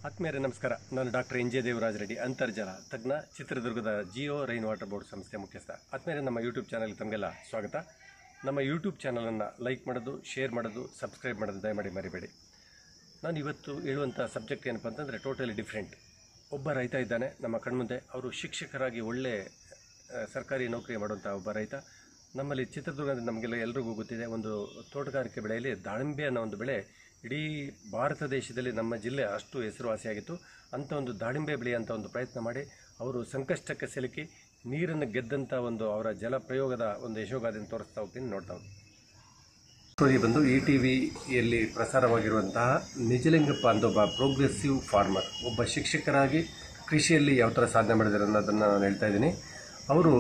ಆತ್ಮೀಯರೇ ನಮಸ್ಕಾರ. ನಾನು doctor N J Devaraj Reddy, ಅಂತರ್ಜಲ ತಜ್ಞ, ಚಿತ್ರದುರ್ಗದ ಜಿಯೋ ರೈನ್ ವಾಟರ್ ಬೋರ್ಡ್ ಸಂಸ್ಥೆ ಮುಖ್ಯಸ್ಥ. ಆತ್ಮೀಯರೇ, ನಮ್ಮ ಯೂಟ್ಯೂಬ್ ಚಾನಲ್ಗೆ ತಮಗೆಲ್ಲ ಸ್ವಾಗತ. ನಮ್ಮ ಯೂಟ್ಯೂಬ್ ಚಾನಲನ್ನು ಲೈಕ್ ಮಾಡೋದು, ಶೇರ್ ಮಾಡೋದು, ಸಬ್ಸ್ಕ್ರೈಬ್ ಮಾಡೋದು ದಯಮಾಡಿ ಮರಿಬೇಡಿ. ನಾನು ಇವತ್ತು ಹೇಳುವಂಥ ಸಬ್ಜೆಕ್ಟ್ ಏನಪ್ಪ ಅಂತಂದರೆ ಟೋಟಲಿ ಡಿಫ್ರೆಂಟ್. ಒಬ್ಬ ರೈತ ಇದ್ದಾನೆ ನಮ್ಮ ಕಣ್ಮುಂದೆ. ಅವರು ಶಿಕ್ಷಕರಾಗಿ ಒಳ್ಳೆ ಸರ್ಕಾರಿ ನೌಕರಿ ಮಾಡುವಂಥ ಒಬ್ಬ ರೈತ. ನಮ್ಮಲ್ಲಿ ಚಿತ್ರದುರ್ಗದಲ್ಲಿ ನಮಗೆಲ್ಲ ಎಲ್ರಿಗೂ ಗೊತ್ತಿದೆ, ಒಂದು ತೋಟಗಾರಿಕೆ ಬೆಳೆಯಲ್ಲಿ ದಾಳಿಂಬೆ ಅನ್ನೋ ಒಂದು ಬೆಳೆ ಇಡೀ ಭಾರತ ದೇಶದಲ್ಲಿ ನಮ್ಮ ಜಿಲ್ಲೆ ಅಷ್ಟು ಹೆಸರುವಾಸಿಯಾಗಿತ್ತು. ಅಂಥ ಒಂದು ದಾಳಿಂಬೆ ಬೆಳೆಯಂಥ ಒಂದು ಪ್ರಯತ್ನ ಮಾಡಿ ಅವರು ಸಂಕಷ್ಟಕ್ಕೆ ಸಿಲುಕಿ ನೀರನ್ನು ಗೆದ್ದಂಥ ಒಂದು ಅವರ ಜಲ ಪ್ರಯೋಗದ ಒಂದು ಯಶೋಗಾಥೆಯನ್ನು ತೋರಿಸ್ತಾ ಹೋಗ್ತೀನಿ, ನೋಡ್ತಾ ಹೋಗಿ. ಸ್ಟೋರಿ ಬಂದು ETVಯಲ್ಲಿ ಪ್ರಸಾರವಾಗಿರುವಂತಹ ನಿಜಲಿಂಗಪ್ಪ ಅಂತ ಒಬ್ಬ ಪ್ರೋಗ್ರೆಸಿವ್ ಫಾರ್ಮರ್, ಒಬ್ಬ ಶಿಕ್ಷಕರಾಗಿ ಕೃಷಿಯಲ್ಲಿ ಯಾವ ಥರ ಸಾಧನೆ ಮಾಡಿದ್ದಾರೆ ಅನ್ನೋದನ್ನು ನಾನು ಹೇಳ್ತಾ ಇದ್ದೀನಿ. ಅವರು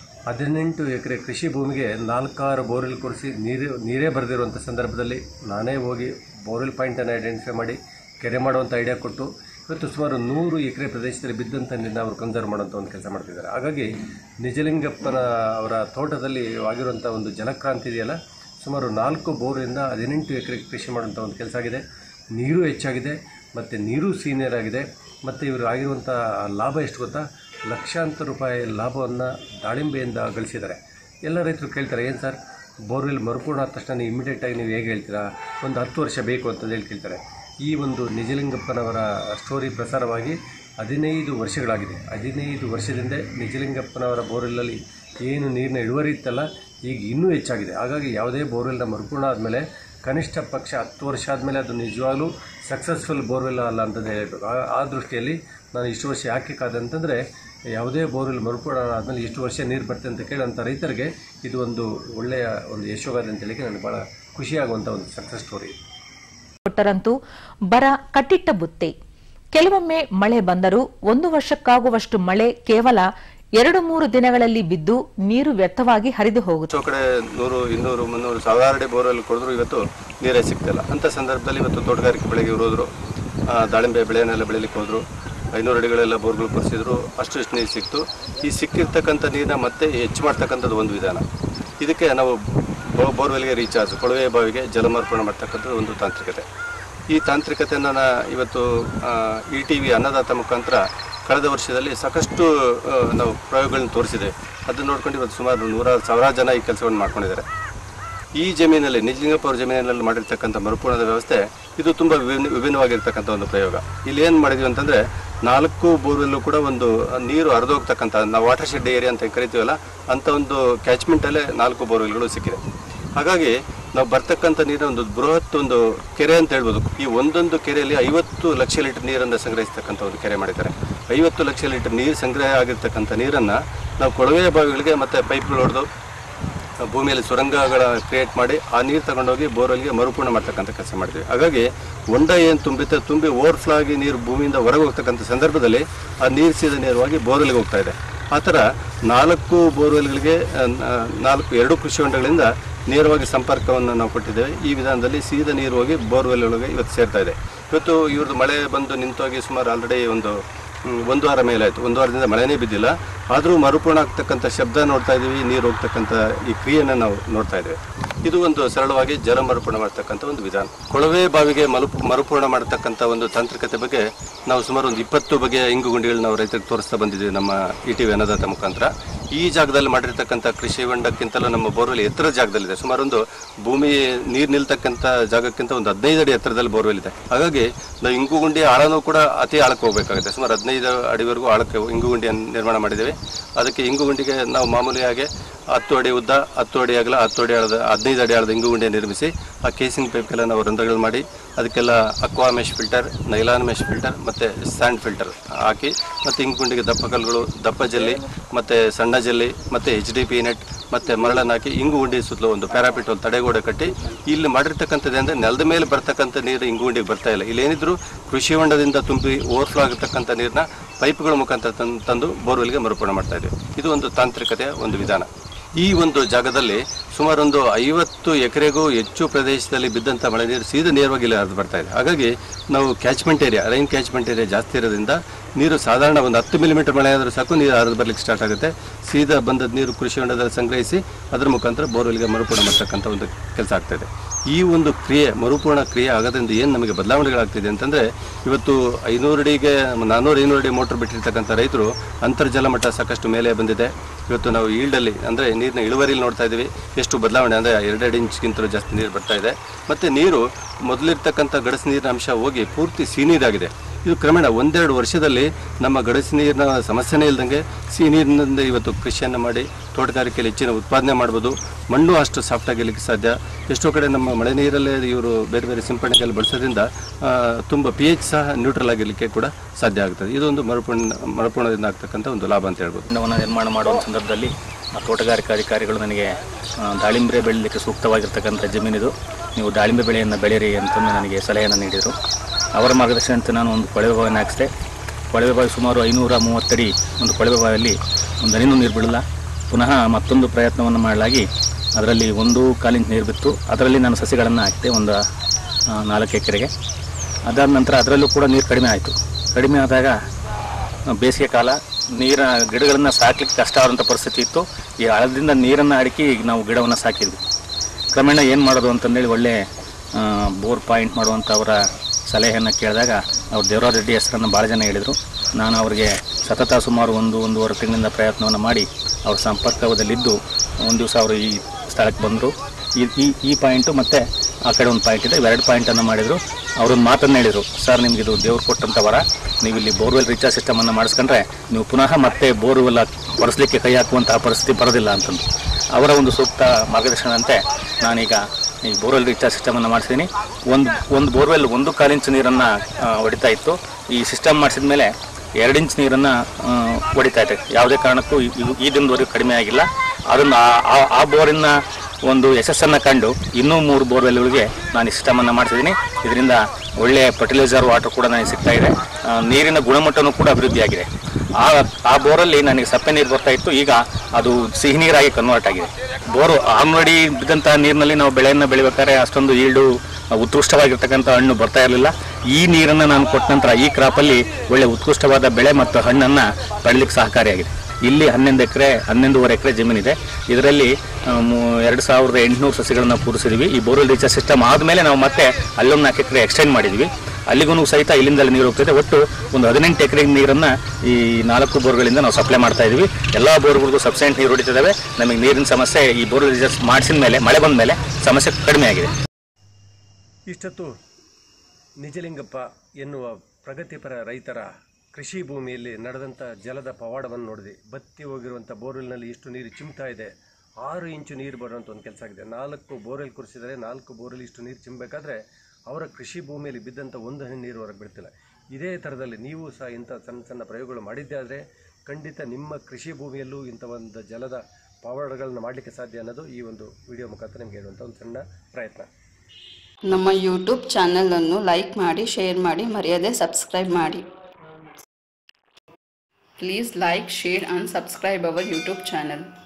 18 ಎಕರೆ ಕೃಷಿ ಭೂಮಿಗೆ 4 ಬೋರ್ವೆಲ್ ಕೊರೆಸಿ ನೀರೇ ಬರೆದಿರುವಂಥ ಸಂದರ್ಭದಲ್ಲಿ ನಾನೇ ಹೋಗಿ ಬೋರ್ವೆಲ್ ಪಾಯಿಂಟನ್ನು ಐಡೆಂಟಿಫೈ ಮಾಡಿ ಕೆರೆ ಮಾಡುವಂಥ ಐಡಿಯಾ ಕೊಟ್ಟು ಇವತ್ತು ಸುಮಾರು 100 ಎಕರೆ ಪ್ರದೇಶದಲ್ಲಿ ಬಿದ್ದಂಥ ನೀರನ್ನ ಅವರು ಕನ್ಸರ್ವ್ ಮಾಡುವಂಥ ಒಂದು ಕೆಲಸ ಮಾಡ್ತಿದ್ದಾರೆ. ಹಾಗಾಗಿ ನಿಜಲಿಂಗಪ್ಪನ ಅವರ ತೋಟದಲ್ಲಿ ಆಗಿರುವಂಥ ಒಂದು ಜಲಕ್ರಾಂತಿ ಇದೆಯಲ್ಲ, ಸುಮಾರು 4 ಬೋರಿಂದ 18 ಎಕರೆ ಕೃಷಿ ಮಾಡುವಂಥ ಒಂದು ಕೆಲಸ ಆಗಿದೆ. ನೀರು ಹೆಚ್ಚಾಗಿದೆ ಮತ್ತು ನೀರು ಸೀನಿಯರ್ ಆಗಿದೆ. ಮತ್ತು ಇವರು ಆಗಿರುವಂಥ ಲಾಭ ಎಷ್ಟು ಗೊತ್ತಾ? ಲಕ್ಷಾಂತರ ರೂಪಾಯಿ ಲಾಭವನ್ನು ದಾಳಿಂಬೆಯಿಂದ ಗಳಿಸಿದ್ದಾರೆ. ಎಲ್ಲ ರೈತರು ಕೇಳ್ತಾರೆ, ಏನು ಸರ್ ಬೋರ್ವೆಲ್ ಮರುಪೂರ್ಣ ಆದ ತಕ್ಷಣ ನೀವು ಇಮಿಡಿಯೇಟಾಗಿ ನೀವು ಹೇಗೆ ಹೇಳ್ತೀರಾ, ಒಂದು 10 ವರ್ಷ ಬೇಕು ಅಂತಂದೇಳಿ ಕೇಳ್ತಾರೆ. ಈ ಒಂದು ನಿಜಲಿಂಗಪ್ಪನವರ ಸ್ಟೋರಿ ಪ್ರಸಾರವಾಗಿ 15 ವರ್ಷಗಳಾಗಿದೆ. 15 ವರ್ಷದಿಂದ ನಿಜಲಿಂಗಪ್ಪನವರ ಬೋರ್ವೆಲ್ಲಲ್ಲಿ ಏನು ನೀರಿನ ಇಳುವರಿ ಇತ್ತಲ್ಲ, ಈಗ ಇನ್ನೂ ಹೆಚ್ಚಾಗಿದೆ. ಹಾಗಾಗಿ ಯಾವುದೇ ಬೋರ್ವೆಲ್ನ ಮರುಪೂರ್ಣ ಆದಮೇಲೆ ಕನಿಷ್ಠ ಪಕ್ಷ 10 ವರ್ಷ ಆದಮೇಲೆ ಅದು ನಿಜವಾಗ್ಲೂ ಸಕ್ಸಸ್ಫುಲ್ ಬೋರ್ವೆಲ್ ಅಲ್ಲ ಅಂತಂದು ಹೇಳಬೇಕು. ಆ ದೃಷ್ಟಿಯಲ್ಲಿ ನಾನು ಇಷ್ಟು ವರ್ಷ ಯಾಕೆ ಕಾದೆ ಅಂತಂದರೆ, ಯಾವುದೇ ಬೋರ್ವೆಲ್ ಮರುಪೂರ್ಣ ಆದಮೇಲೆ ಇಷ್ಟು ವರ್ಷ ನೀರು ಬರ್ತದೆ ಅಂತ ಕೇಳೋಂಥ ರೈತರಿಗೆ ಇದು ಒಂದು ಒಳ್ಳೆಯ ಒಂದು ಯಶೋಗಾಥೆ ಅಂತ ಹೇಳಿ ನನಗೆ ಭಾಳ ಖುಷಿಯಾಗುವಂಥ ಒಂದು ಸಕ್ಸಸ್ ಸ್ಟೋರಿ. ಕೊಟ್ಟರಂತೂ ಬರ ಕಟ್ಟಿಟ್ಟ ಬುತ್ತಿ. ಕೆಲವೊಮ್ಮೆ ಮಳೆ ಬಂದರೂ 1 ವರ್ಷಕ್ಕಾಗುವಷ್ಟು ಮಳೆ ಕೇವಲ 2-3 ದಿನಗಳಲ್ಲಿ ಬಿದ್ದು ನೀರು ವ್ಯರ್ಥವಾಗಿ ಹರಿದು ಹೋಗುತ್ತೆ. ಕಡೆ 100, 200, 300 ಸಾವಿರಾರು ಅಡಿ ಬೋರ್ವೆಲ್ ಕೊಡಿದ್ರು ಇವತ್ತು ನೀರೇ ಸಿಗ್ತಿಲ್ಲ. ಅಂಥ ಸಂದರ್ಭದಲ್ಲಿ ಇವತ್ತು ತೋಟಗಾರಿಕೆ ಬೆಳೆಗೆ ಇವರು ಹೋದರು, ದಾಳಿಂಬೆ ಬೆಳೆಯನ್ನೆಲ್ಲ ಬೆಳೀಲಿಕ್ಕೆ ಹೋದರು. 500 ಅಡಿಗಳೆಲ್ಲ ಬೋರ್ಗಳು ಕೊರೆಸಿದ್ರು, ಅಷ್ಟು ನೀರು ಸಿಕ್ತು. ಈ ಸಿಕ್ಕಿರ್ತಕ್ಕಂಥ ನೀರನ್ನ ಮತ್ತೆ ಹೆಚ್ಚು ಮಾಡ್ತಕ್ಕಂಥದ್ದು ಒಂದು ವಿಧಾನ. ಇದಕ್ಕೆ ನಾವು ಬೋರ್ವೆಲ್ಗೆ ರೀಚಾರ್ಜ್, ಕೊಳವೆ ಬಾವಿಗೆ ಜಲಮಾರ್ಪಣೆ ಮಾಡ್ತಕ್ಕಂಥದ್ದು ಒಂದು ತಾಂತ್ರಿಕತೆ. ಈ ತಾಂತ್ರಿಕತೆಯನ್ನು ಇವತ್ತು ETV ಅನ್ನದಾತ ಮುಖಾಂತರ ಕಳೆದ ವರ್ಷದಲ್ಲಿ ಸಾಕಷ್ಟು ನಾವು ಪ್ರಯೋಗಗಳನ್ನ ತೋರಿಸಿದೆ. ಅದನ್ನು ನೋಡ್ಕೊಂಡು ಇವತ್ತು ಸುಮಾರು 100,000 ಜನ ಈ ಕೆಲಸವನ್ನು ಮಾಡ್ಕೊಂಡಿದ್ದಾರೆ. ಈ ಜಮೀನಲ್ಲಿ ನಿಜಲಿಂಗಪ್ಪ ಅವ್ರ ಜಮೀನಿನಲ್ಲಿ ಮಾಡಿರ್ತಕ್ಕಂಥ ಮರುಪೂರ್ಣದ ವ್ಯವಸ್ಥೆ ಇದು ತುಂಬ ವಿಭಿನ್ನವಾಗಿರ್ತಕ್ಕಂಥ ಒಂದು ಪ್ರಯೋಗ. ಇಲ್ಲಿ ಏನು ಮಾಡಿದ್ವಿ ಅಂತಂದರೆ, 4 ಬೋರ್ವೆಲ್ಲೂ ಕೂಡ ಒಂದು ನೀರು ಹರಿದೋಗ್ತಕ್ಕಂಥ, ನಾವು ವಾಟರ್ ಶೆಡ್ ಏರಿಯಾ ಅಂತ ಕರಿತೀವಲ್ಲ, ಅಂಥ ಒಂದು ಕ್ಯಾಚ್ಮೆಂಟಲ್ಲೇ 4 ಬೋರ್ವೆಲ್ಗಳು ಸಿಕ್ಕಿದೆ. ಹಾಗಾಗಿ ನಾವು ಬರ್ತಕ್ಕಂಥ ನೀರಿನ ಒಂದು ಬೃಹತ್ ಒಂದು ಕೆರೆ ಅಂತ ಹೇಳ್ಬೋದು. ಈ ಒಂದೊಂದು ಕೆರೆಯಲ್ಲಿ 50 ಲಕ್ಷ ಲೀಟರ್ ನೀರನ್ನು ಸಂಗ್ರಹಿಸ್ತಕ್ಕಂಥ ಒಂದು ಕೆರೆ ಮಾಡಿದ್ದಾರೆ. 50 ಲಕ್ಷ ಲೀಟರ್ ನೀರು ಸಂಗ್ರಹ ಆಗಿರ್ತಕ್ಕಂಥ ನೀರನ್ನು ನಾವು ಕೊಳವೆ ಬಾವಿಗಳಿಗೆ ಮತ್ತು ಪೈಪ್ಗಳು ಹೊಡೆದು ಭೂಮಿಯಲ್ಲಿ ಸುರಂಗಗಳ ಕ್ರಿಯೇಟ್ ಮಾಡಿ ಆ ನೀರು ತಗೊಂಡೋಗಿ ಬೋರ್ವೆಲ್ಗೆ ಮರುಪೂರ್ಣ ಮಾಡ್ತಕ್ಕಂಥ ಕೆಲಸ ಮಾಡಿದ್ವಿ. ಹಾಗಾಗಿ ಹೊಂಡ ಏನು ತುಂಬಿ ಓವರ್ಫ್ಲೋ ಆಗಿ ನೀರು ಭೂಮಿಯಿಂದ ಹೊರಗೆ ಹೋಗ್ತಕ್ಕಂಥ ಸಂದರ್ಭದಲ್ಲಿ ಆ ನೀರು ಸೀದ ನೇರವಾಗಿ ಬೋರ್ವೆಲ್ಗೆ ಹೋಗ್ತಾ ಇದೆ. ಆ ಥರ 4 ಬೋರ್ವೆಲ್ಗಳಿಗೆ 2 ಕೃಷಿ ಹೊಂಡಗಳಿಂದ ನೇರವಾಗಿ ಸಂಪರ್ಕವನ್ನು ನಾವು ಕೊಟ್ಟಿದ್ದೇವೆ. ಈ ವಿಧಾನದಲ್ಲಿ ಸೀದ ನೀರು ಹೋಗಿ ಬೋರ್ವೆಲ್ ಒಳಗೆ ಇವತ್ತು ಸೇರ್ತಾ ಇದೆ. ಇವತ್ತು ಇವ್ರದ್ದು ಮಳೆ ಬಂದು ನಿಂತೋಗಿ ಸುಮಾರು ಆಲ್ರೆಡಿ ಒಂದು ವಾರ ಮೇಲಾಯಿತು. 1 ವಾರದಿಂದ ಮಳೆನೇ ಬಿದ್ದಿಲ್ಲ. ಆದರೂ ಮರುಪೂರ್ಣ ಆಗ್ತಕ್ಕಂಥ ಶಬ್ದ ನೋಡ್ತಾ ಇದ್ದೀವಿ, ನೀರು ಹೋಗ್ತಕ್ಕಂಥ ಈ ಕ್ರಿಯೆಯನ್ನು ನಾವು ನೋಡ್ತಾ ಇದ್ದೇವೆ. ಇದು ಒಂದು ಸರಳವಾಗಿ ಜಲ ಮರುಪೂರ್ಣ ಮಾಡ್ತಕ್ಕಂಥ ಒಂದು ವಿಧಾನ. ಕೊಳವೆ ಬಾವಿಗೆ ಮರುಪೂರ್ಣ ಮಾಡತಕ್ಕಂಥ ಒಂದು ತಾಂತ್ರಿಕತೆ ಬಗ್ಗೆ ನಾವು ಸುಮಾರು ಒಂದು 20 ಬಗೆಯ ಇಂಗು ಗುಂಡಿಗಳು ನಾವು ರೈತರಿಗೆ ತೋರಿಸ್ತಾ ಬಂದಿದ್ದೀವಿ ನಮ್ಮ ETV ಅನ್ನದಾತ ಮುಖಾಂತರ. ಈ ಜಾಗದಲ್ಲಿ ಮಾಡಿರ್ತಕ್ಕಂಥ ಕೃಷಿ ಹೊಂಡಕ್ಕಿಂತಲೂ ನಮ್ಮ ಬೋರ್ವೆಲ್ ಎತ್ತರ ಜಾಗದಲ್ಲಿದೆ. ಸುಮಾರು ಒಂದು ಭೂಮಿ ನೀರು ನಿಲ್ತಕ್ಕಂಥ ಜಾಗಕ್ಕಿಂತ ಒಂದು 15 ಅಡಿ ಎತ್ತರದಲ್ಲಿ ಬೋರ್ವೆಲ್ ಇದೆ. ಹಾಗಾಗಿ ನಾವು ಇಂಗು ಗುಂಡಿ ಆಳನೂ ಕೂಡ ಅತಿ ಆಳಕ್ಕೆ ಹೋಗಬೇಕಾಗುತ್ತೆ. ಸುಮಾರು 15 ಅಡಿವರೆಗೂ ಆಳಕ್ಕೆ ಇಂಗು ಗುಂಡಿಯನ್ನು ನಿರ್ಮಾಣ ಮಾಡಿದ್ದೇವೆ. ಅದಕ್ಕೆ ಇಂಗು ಗುಂಡಿಗೆ ನಾವು ಮಾಮೂಲಿಯಾಗಿ 10 ಅಡಿ ಉದ್ದ, 10 ಅಡಿ ಅಗಲ, 10 ಅಡಿ ಆಳದ, 15 ಅಡಿ ಆಳದ ಇಂಗು ಗುಂಡಿಯನ್ನು ನಿರ್ಮಿಸಿ ಆ ಕೇಸಿಂಗ್ ಪೈಪ್ಗೆಲ್ಲ ನಾವು ರಂಧ್ರಗಳು ಮಾಡಿ ಅದಕ್ಕೆಲ್ಲ aqua mesh filter, nylon mesh filter ಮತ್ತು ಸ್ಯಾಂಡ್ ಫಿಲ್ಟರ್ ಹಾಕಿ, ಮತ್ತು ಇಂಗು ಗುಂಡಿಗೆ ದಪ್ಪ ಕಲ್ಲುಗಳು, ದಪ್ಪ ಜಲ್ಲಿ ಮತ್ತು ಸಣ್ಣ ಜಲ್ಲಿ ಮತ್ತು HDP ನೆಟ್ ಮತ್ತು ಮರಳನ್ನು ಹಾಕಿ ಇಂಗು ಗುಂಡಿ ಸುತ್ತಲೂ ಒಂದು ಪ್ಯಾರಾಪಿಟ್ ಒಂದು ತಡೆಗೋಡೆ ಕಟ್ಟಿ ಇಲ್ಲಿ ಮಾಡಿರ್ತಕ್ಕಂಥದ್ದು ಅಂದರೆ ನೆಲದ ಮೇಲೆ ಬರ್ತಕ್ಕಂಥ ನೀರು ಇಂಗು ಗುಂಡಿಗೆ ಬರ್ತಾ ಇಲ್ಲ. ಇಲ್ಲೇನಿದ್ರು ಕೃಷಿ ಹೊಂಡದಿಂದ ತುಂಬಿ ಓವರ್ಫ್ಲೋ ಆಗಿರ್ತಕ್ಕಂಥ ನೀರನ್ನ ಪೈಪ್ಗಳ ಮುಖಾಂತರ ತಂದು ಬೋರ್ವೆಲ್ಗೆ ಮರುಪೂರ್ಣ ಮಾಡ್ತಾ ಇದ್ದೀವಿ. ಇದು ಒಂದು ತಾಂತ್ರಿಕತೆಯ ಒಂದು ವಿಧಾನ. ಈ ಒಂದು ಜಾಗದಲ್ಲಿ ಸುಮಾರು ಒಂದು 50 ಎಕರೆಗೂ ಹೆಚ್ಚು ಪ್ರದೇಶದಲ್ಲಿ ಬಿದ್ದಂಥ ಮಳೆ ನೀರು ಸೀದಾ ನೇರವಾಗಿ ಇಲ್ಲಿ ಹರಿದು ಬರ್ತಾ ಇದೆ. ಹಾಗಾಗಿ ನಾವು catchment area, rain catchment area ಜಾಸ್ತಿ ಇರೋದ್ರಿಂದ ನೀರು ಸಾಧಾರಣ ಒಂದು 10 ಮಿಲಿಮೀಟರ್ ಮಳೆ ಆದರೂ ಸಾಕು ನೀರು ಹರಿದು ಬರಲಿಕ್ಕೆ ಸ್ಟಾರ್ಟ್ ಆಗುತ್ತೆ. ಸೀದಾ ಬಂದದ ನೀರು ಕೃಷಿ ಹೊಂಡದಲ್ಲಿ ಸಂಗ್ರಹಿಸಿ ಅದರ ಮುಖಾಂತರ ಬೋರ್ವೆಲ್ಗೆ ಮರುಪೂರ್ಣ ಮಾಡ್ತಕ್ಕಂಥ ಒಂದು ಕೆಲಸ ಆಗ್ತಾಯಿದೆ. ಈ ಒಂದು ಕ್ರಿಯೆ ಮರುಪೂರ್ಣ ಕ್ರಿಯೆ ಆಗೋದ್ರಿಂದ ಏನು ನಮಗೆ ಬದಲಾವಣೆಗಳಾಗ್ತಿದೆ ಅಂತಂದರೆ, ಇವತ್ತು 500 ಅಡಿಗೆ 400-500 ಅಡಿ ಮೋಟ್ರ್ ಬಿಟ್ಟಿರ್ತಕ್ಕಂಥ ರೈತರು ಅಂತರ್ಜಲ ಮಟ್ಟ ಸಾಕಷ್ಟು ಮೇಲೆ ಬಂದಿದೆ. ಇವತ್ತು ನಾವು ಈಲ್ಡಲ್ಲಿ ಅಂದರೆ ನೀರಿನ ಇಳುವರಿಯಲ್ಲಿ ನೋಡ್ತಾ ಇದ್ದೀವಿ ಎಷ್ಟು ಬದಲಾವಣೆ ಅಂದರೆ 2 ಇಂಚ್ಗಿಂತಲೂ ಜಾಸ್ತಿ ನೀರು ಬರ್ತಾ ಇದೆ. ಮತ್ತು ನೀರು ಮೊದಲಿರ್ತಕ್ಕಂಥ ಗಡಸು ನೀರಿನ ಅಂಶ ಹೋಗಿ ಪೂರ್ತಿ ಸಿಹಿನೀರಾಗಿದೆ. ಇದು ಕ್ರಮೇಣ 1-2 ವರ್ಷದಲ್ಲಿ ನಮ್ಮ ಗಡಸು ನೀರಿನ ಸಮಸ್ಯೆನೇ ಇಲ್ದಂಗೆ ಸಿಹಿ ನೀರಿನಿಂದ ಇವತ್ತು ಕೃಷಿಯನ್ನು ಮಾಡಿ ತೋಟಗಾರಿಕೆಯಲ್ಲಿ ಹೆಚ್ಚಿನ ಉತ್ಪಾದನೆ ಮಾಡ್ಬೋದು. ಮಣ್ಣು ಅಷ್ಟು ಸಾಫ್ಟಾಗಿರಲಿಕ್ಕೆ ಸಾಧ್ಯ. ಎಷ್ಟೋ ಕಡೆ ನಮ್ಮ ಮಳೆ ನೀರಲ್ಲೇ ಇವರು ಬೇರೆ ಬೇರೆ ಸಿಂಪಡಣೆಗಳು ಬಳಸೋದ್ರಿಂದ ತುಂಬ pH ಸಹ ನ್ಯೂಟ್ರಲ್ ಆಗಿರಲಿಕ್ಕೆ ಕೂಡ ಸಾಧ್ಯ ಆಗ್ತದೆ. ಇದೊಂದು ಮರುಪೂರ್ಣದಿಂದ ಆಗ್ತಕ್ಕಂಥ ಒಂದು ಲಾಭ ಅಂತ ಹೇಳ್ಬೋದು. ನಿರ್ಮಾಣ ಮಾಡುವ ಸಂದರ್ಭದಲ್ಲಿ ತೋಟಗಾರಿಕಾ ಅಧಿಕಾರಿಗಳು ನನಗೆ ದಾಳಿಂಬೆ ಬೆಳೀಲಿಕ್ಕೆ ಸೂಕ್ತವಾಗಿರ್ತಕ್ಕಂಥ ಜಮೀನಿದು, ನೀವು ದಾಳಿಂಬೆ ಬೆಳೆಯನ್ನು ಬೆಳೀರಿ ಅಂತಂದು ನನಗೆ ಸಲಹೆಯನ್ನು ನೀಡಿದರು. ಅವರ ಮಾರ್ಗದರ್ಶನಂತೆ ನಾನು ಒಂದು ಕೊಳವೆ ಬಾವಿಯನ್ನು ಹಾಕಿಸಿದೆ. ಕೊಳವೆ ಬಾವಿ ಸುಮಾರು 530 ಅಡಿ ಒಂದು ಕೊಳವೆ ಬಾವಿಯಲ್ಲಿ ಒಂದು ಹನಿನೂ ನೀರು ಬಿಡಲ್ಲ. ಪುನಃ ಮತ್ತೊಂದು ಪ್ರಯತ್ನವನ್ನು ಮಾಡಲಾಗಿ ಅದರಲ್ಲಿ 1.25 ಇಂಚ್ ನೀರು ಬಿತ್ತು. ಅದರಲ್ಲಿ ನಾನು ಸಸಿಗಳನ್ನು ಹಾಕಿದೆ ಒಂದು 4 ಎಕರೆಗೆ. ಅದಾದ ನಂತರ ಅದರಲ್ಲೂ ಕೂಡ ನೀರು ಕಡಿಮೆ ಆಯಿತು. ಕಡಿಮೆ ಆದಾಗ ಬೇಸಿಗೆ ಕಾಲ, ಗಿಡಗಳನ್ನು ಸಾಕಲಿಕ್ಕೆ ಕಷ್ಟ ಆದಂಥ ಪರಿಸ್ಥಿತಿ ಇತ್ತು. ಈ ಹಳದಿಂದ ನೀರನ್ನು ಅಡಿಕೆ ನಾವು ಗಿಡವನ್ನು ಸಾಕಿದ್ವಿ. ಕ್ರಮೇಣ ಏನು ಮಾಡೋದು ಅಂತಂದೇಳಿ ಒಳ್ಳೆ ಬೋರ್ ಪಾಯಿಂಟ್ ಮಾಡುವಂಥ ಅವರ ಸಲಹೆಯನ್ನು ಕೇಳಿದಾಗ ಅವ್ರು ದೇವರಾಜ್ ರೆಡ್ಡಿ ಹೆಸರನ್ನು ಭಾಳ ಜನ ಹೇಳಿದರು. ನಾನು ಅವರಿಗೆ ಸತತ ಸುಮಾರು 1-1.5 ತಿಂಗಳಿಂದ ಪ್ರಯತ್ನವನ್ನು ಮಾಡಿ ಅವ್ರ ಸಂಪರ್ಕದಲ್ಲಿದ್ದು ಒಂದು ದಿವಸ ಅವರು ಈ ಸ್ಥಳಕ್ಕೆ ಬಂದರು. ಈ ಪಾಯಿಂಟು ಮತ್ತು ಆ ಕಡೆ ಒಂದು ಪಾಯಿಂಟ್ ಇದೆ, 2 ಪಾಯಿಂಟನ್ನು ಮಾಡಿದರು. ಅವರೊಂದು ಮಾತನ್ನು ಹೇಳಿದರು, ಸರ್ ನಿಮಗಿದು ದೇವ್ರು ಕೊಟ್ಟಂಥ ವರ, ನೀವು ಇಲ್ಲಿ ಬೋರ್ವೆಲ್ ರೀಚಾರ್ಜ್ ಸಿಸ್ಟಮನ್ನು ಮಾಡಿಸ್ಕೊಂಡ್ರೆ ನೀವು ಪುನಃ ಮತ್ತೆ ಬೋರ್ವೆಲ್ ಬಳಸಲಿಕ್ಕೆ ಕೈ ಹಾಕುವಂತಹ ಪರಿಸ್ಥಿತಿ ಬರೋದಿಲ್ಲ ಅಂತಂದು. ಅವರ ಒಂದು ಸೂಕ್ತ ಮಾರ್ಗದರ್ಶನದಂತೆ ನಾನೀಗ ಈ ಬೋರ್ವೆಲ್ ರೀಚಾರ್ಜ್ ಸಿಸ್ಟಮನ್ನು ಮಾಡಿಸಿದ್ದೀನಿ. ಒಂದು ಬೋರ್ವೆಲ್ 1.25 ಇಂಚ್ ನೀರನ್ನು ಹೊಡಿತಾ ಇತ್ತು. ಈ ಸಿಸ್ಟಮ್ ಮಾಡಿಸಿದ ಮೇಲೆ 2 ಇಂಚ್ ನೀರನ್ನು ಹೊಡಿತಾ ಇದೆ. ಯಾವುದೇ ಕಾರಣಕ್ಕೂ ಈ ದಿನದವರೆಗೂ ಕಡಿಮೆ ಆಗಿಲ್ಲ. ಅದನ್ನು ಆ ಬೋರಿನ ಒಂದು ಯಶಸ್ಸನ್ನು ಕಂಡು ಇನ್ನೂ 3 ಬೋರ್ವೆಲ್ಗಳಿಗೆ ನಾನು ಈ ಸಿಸ್ಟಮನ್ನು ಮಾಡಿಸಿದ್ದೀನಿ. ಇದರಿಂದ ಒಳ್ಳೆಯ ಫರ್ಟಿಲೈಸರ್ ವಾಟರ್ ಕೂಡ ನನಗೆ ಸಿಗ್ತಾ ಇದೆ. ನೀರಿನ ಗುಣಮಟ್ಟವೂ ಕೂಡ ಅಭಿವೃದ್ಧಿಯಾಗಿದೆ. ಆ ಬೋರಲ್ಲಿ ನನಗೆ ಸಪ್ಪೆ ನೀರು ಬರ್ತಾ ಇತ್ತು, ಈಗ ಅದು ಸಿಹಿ ನೀರಾಗಿ ಕನ್ವರ್ಟ್ ಆಗಿದೆ. ಬೋರು ಆಲ್ರೆಡಿ ಬಿದ್ದಂಥ ನೀರಿನಲ್ಲಿ ನಾವು ಬೆಳೆಯನ್ನು ಬೆಳಿಬೇಕಾದ್ರೆ ಅಷ್ಟೊಂದು ಈಲ್ಡು ಉತ್ಕೃಷ್ಟವಾಗಿರ್ತಕ್ಕಂಥ ಹಣ್ಣು ಬರ್ತಾ ಇರಲಿಲ್ಲ. ಈ ನೀರನ್ನು ನಾನು ಕೊಟ್ಟ ನಂತರ ಈ ಕ್ರಾಪಲ್ಲಿ ಒಳ್ಳೆ ಉತ್ಕೃಷ್ಟವಾದ ಬೆಳೆ ಮತ್ತು ಹಣ್ಣನ್ನು ಪಡಲಿಕ್ಕೆ ಸಹಕಾರಿಯಾಗಿದೆ. ಇಲ್ಲಿ 11.5 ಎಕರೆ ಜಮೀನಿದೆ. ಇದರಲ್ಲಿ 2800 ಸಸಿಗಳನ್ನು ಪೂರಿಸಿದ್ವಿ. ಈ ಬೋರ್ವೆಲ್ ರೀಚಾರ್ಜ್ ಸಿಸ್ಟಮ್ ಆದಮೇಲೆ ನಾವು ಮತ್ತೆ ಅಲ್ಲೊಂದು 4 ಎಕರೆ ಎಕ್ಸ್ಟೆಂಡ್ ಮಾಡಿದ್ವಿ. ಅಲ್ಲಿಗೂ ಸಹಿತ ಇಲ್ಲಿಂದಲೇ ನೀರು ಹೋಗ್ತಿದೆ. ಒಟ್ಟು ಒಂದು 18 ಎಕರೆ ನೀರನ್ನು ಈ 4 ಬೋರ್ಗಳಿಂದ ನಾವು ಸಪ್ಲೈ ಮಾಡ್ತಾ ಇದ್ವಿ. ಎಲ್ಲ ಬೋರ್ಗಳಿಗೂ ಸಬ್ಸಿಡೆಂಟ್ ನೀರು ಹೊಡಿತಿದ್ದಾವೆ. ನಮಗೆ ನೀರಿನ ಸಮಸ್ಯೆ ಈ ಬೋರ್ವೆಲ್ ರೀಚಾರ್ಜ್ ಮಾಡಿಸಿದ ಮೇಲೆ, ಮಳೆ ಬಂದ ಮೇಲೆ ಸಮಸ್ಯೆ ಕಡಿಮೆ ಆಗಿದೆ. ಇಷ್ಟೊತ್ತು ನಿಜಲಿಂಗಪ್ಪ ಎನ್ನುವ ಪ್ರಗತಿಪರ ರೈತರ ಕೃಷಿ ಭೂಮಿಯಲ್ಲಿ ನಡೆದಂಥ ಜಲದ ಪವಾಡವನ್ನು ನೋಡಿದೆ. ಬತ್ತಿ ಹೋಗಿರುವಂಥ ಬೋರ್ವೆಲ್ನಲ್ಲಿ ಇಷ್ಟು ನೀರು ಚಿಮ್ತಾ ಇದೆ. 6 ಇಂಚು ನೀರು ಬರುವಂಥ ಒಂದು ಕೆಲಸ ಆಗಿದೆ. 4 ಬೋರ್ವೆಲ್ ಕುರಿಸಿದರೆ 4 ಬೋರ್ವೆಲ್ ಇಷ್ಟು ನೀರು ಚಿಮ್ಮಬೇಕಾದ್ರೆ ಅವರ ಕೃಷಿ ಭೂಮಿಯಲ್ಲಿ ಬಿದ್ದಂಥ ಒಂದು ಹನಿ ನೀರು ಹೊರಗೆ ಬಿಡ್ತಿಲ್ಲ. ಇದೇ ಥರದಲ್ಲಿ ನೀವು ಸಹ ಇಂಥ ಸಣ್ಣ ಪ್ರಯೋಗಗಳು ಮಾಡಿದ್ದೇ ಆದರೆ ಖಂಡಿತ ನಿಮ್ಮ ಕೃಷಿ ಭೂಮಿಯಲ್ಲೂ ಇಂಥ ಒಂದು ಜಲದ ಪವಾಡಗಳನ್ನು ಮಾಡಲಿಕ್ಕೆ ಸಾಧ್ಯ ಅನ್ನೋದು ಈ ಒಂದು ವಿಡಿಯೋ ಮುಖಾಂತರ ನಿಮಗೆ ಹೇಳುವಂಥ ಒಂದು ಸಣ್ಣ ಪ್ರಯತ್ನ. ನಮ್ಮ ಯೂಟ್ಯೂಬ್ ಚಾನಲನ್ನು ಲೈಕ್ ಮಾಡಿ, ಶೇರ್ ಮಾಡಿ, ಮರೆಯದೆ ಸಬ್ಸ್ಕ್ರೈಬ್ ಮಾಡಿ. Please like, share and subscribe our YouTube channel.